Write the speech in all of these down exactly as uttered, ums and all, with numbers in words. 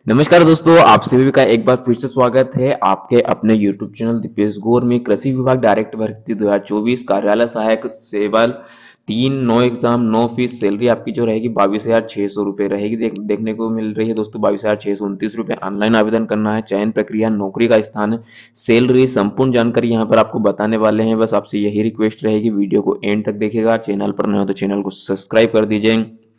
नमस्कार दोस्तों, आप सभी का एक बार फिर से स्वागत है आपके अपने यूट्यूब चैनल दीपेश गौर में। कृषि विभाग डायरेक्ट भर्ती दो हज़ार चौबीस कार्यालय सहायक सेवल तीन नौ एग्जाम नौ फीस सैलरी आपकी जो रहेगी बाईस हजार छह सौ रुपये रहेगी। देख, देखने को मिल रही है दोस्तों, बाईस हजार छह सौ उनतीस रुपये। ऑनलाइन आवेदन करना है। चयन प्रक्रिया, नौकरी का स्थान, सैलरी, संपूर्ण जानकारी यहाँ पर आपको बताने वाले हैं। बस आपसे यही रिक्वेस्ट रहेगी, वीडियो को एंड तक देखिएगा। चैनल पर नए हो तो चैनल को सब्सक्राइब कर दीजिए।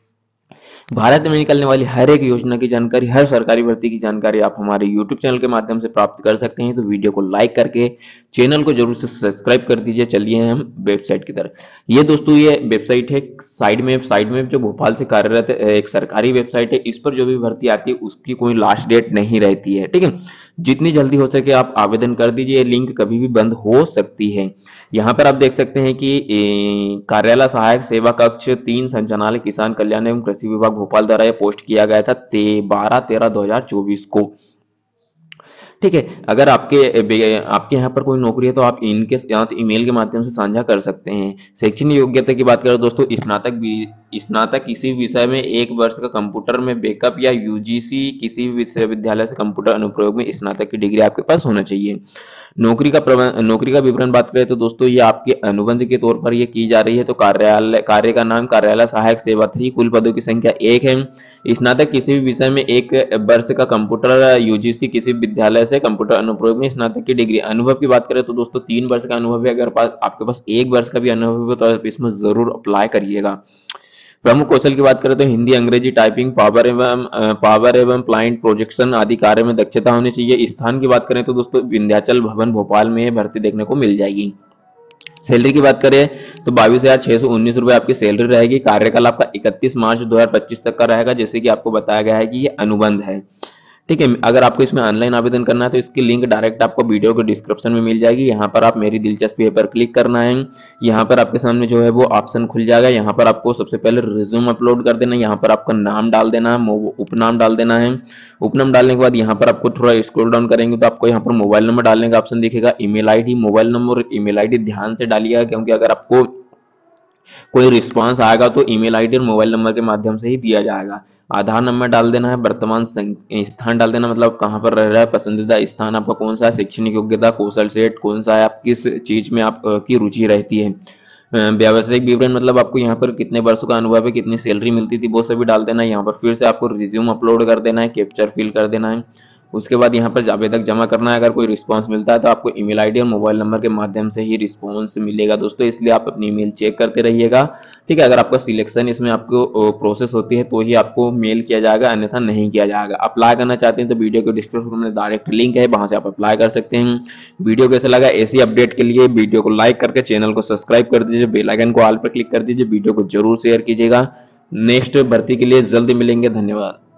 भारत में निकलने वाली हर एक योजना की जानकारी, हर सरकारी भर्ती की जानकारी आप हमारे यूट्यूब चैनल के माध्यम से प्राप्त कर सकते हैं। तो वीडियो को लाइक करके चैनल को जरूर से सब्सक्राइब कर दीजिए। चलिए हम वेबसाइट की तरफ। ये दोस्तों ये वेबसाइट है साइड में साइड में जो भोपाल से कार्यरत एक सरकारी वेबसाइट है। इस पर जो भी भर्ती आती है उसकी कोई लास्ट डेट नहीं रहती है, ठीक है। जितनी जल्दी हो सके आप आवेदन कर दीजिए। लिंक कभी भी बंद हो सकती है। यहाँ पर आप देख सकते हैं कि ए, कार्यालय सहायक सेवा कक्ष तीन संचालनालय किसान कल्याण एवं कृषि विभाग भोपाल द्वारा यह पोस्ट किया गया था ते बारह तेरह दो हजार चौबीस को, ठीक है। अगर आपके आपके यहाँ पर कोई नौकरी है तो आप इनके साथ ईमेल के माध्यम से साझा कर सकते हैं। शैक्षणिक योग्यता की बात करें दोस्तों, स्नातक भी स्नातक किसी विषय में एक वर्ष का कंप्यूटर में बैकअप या यूजीसी किसी भी विश्वविद्यालय से कंप्यूटर अनुप्रयोग में स्नातक की डिग्री आपके पास होना चाहिए। नौकरी का प्रबंध नौकरी का विवरण बात करें तो दोस्तों ये आपके अनुबंध के तौर पर ये की जा रही है। तो कार्यालय कार्य का नाम कार्यालय सहायक सेवा थ्री, कुल पदों की संख्या एक है। स्नातक किसी भी विषय में एक वर्ष का कंप्यूटर यूजीसी किसी विद्यालय से कंप्यूटर अनुप्रयोग में स्नातक की डिग्री। अनुभव की बात करें तो दोस्तों तीन वर्ष का अनुभव है। अगर पास आपके पास एक वर्ष का भी अनुभव है तो आप इसमें जरूर अप्लाई करिएगा। प्रमुख कौशल की बात करें तो हिंदी, अंग्रेजी, टाइपिंग, पावर एवं पावर एवं प्लांट प्रोजेक्शन आदि कार्य में दक्षता होनी चाहिए। स्थान की बात करें तो दोस्तों विंध्याचल भवन भोपाल में भर्ती देखने को मिल जाएगी। सैलरी की बात करें तो बाईस हजार छह सौ उन्नीस रुपए आपकी सैलरी रहेगी। कार्यकाल आपका इकतीस मार्च दो हजार पच्चीस तक का रहेगा, जैसे कि आपको बताया गया है कि ये अनुबंध है, ठीक है। अगर आपको इसमें ऑनलाइन आवेदन करना है तो इसकी लिंक डायरेक्ट आपको वीडियो के डिस्क्रिप्शन में मिल जाएगी। यहाँ पर आप मेरी दिलचस्पी पर क्लिक करना है। यहाँ पर आपके सामने जो है वो ऑप्शन खुल जाएगा। यहाँ पर आपको सबसे पहले रिज्यूम अपलोड कर देना है। यहाँ पर आपका नाम डाल देना है, उपनाम डाल देना है। उपनाम डालने के बाद यहाँ पर आपको थोड़ा स्क्रॉल डाउन करेंगे तो आपको यहाँ पर मोबाइल नंबर डालने का ऑप्शन दिखेगा। Email ID, mobile number, email ID ध्यान से डालिएगा, क्योंकि अगर आपको कोई रिस्पांस आएगा तो ईमेल आईडी और मोबाइल नंबर के माध्यम से ही दिया जाएगा। आधार नंबर डाल देना है। वर्तमान स्थान डाल देना, मतलब कहाँ पर रह रहा है, पसंदीदा स्थान आपका कौन सा है, शैक्षणिक योग्यता, कौशल सेट कौन सा है, आप किस चीज में आपकी रुचि रहती है। व्यावसायिक विवरण, मतलब आपको यहाँ पर कितने वर्षों का अनुभव है, कितनी सैलरी मिलती थी, वो सभी डाल देना है। यहाँ पर फिर से आपको रिज्यूम अपलोड कर देना है, कैप्चर फिल कर देना है। उसके बाद यहाँ पर आवेदक जमा करना है। अगर कोई रिस्पांस मिलता है तो आपको ईमेल आईडी और मोबाइल नंबर के माध्यम से ही रिस्पांस मिलेगा दोस्तों, इसलिए आप अपनी ईमेल चेक करते रहिएगा, ठीक है। अगर आपका सिलेक्शन इसमें आपको प्रोसेस होती है तो ही आपको मेल किया जाएगा, अन्यथा नहीं किया जाएगा। अप्लाई करना चाहते हैं तो वीडियो के डिस्क्रिप्शन में डायरेक्ट लिंक है, वहां से आप अप्लाई कर सकते हैं। वीडियो कैसा लगा, ऐसी अपडेट के लिए वीडियो को लाइक करके चैनल को सब्सक्राइब कर दीजिए, बेल आइकन को ऑल पर क्लिक कर दीजिए, वीडियो को जरूर शेयर कीजिएगा। नेक्स्ट भर्ती के लिए जल्दी मिलेंगे। धन्यवाद।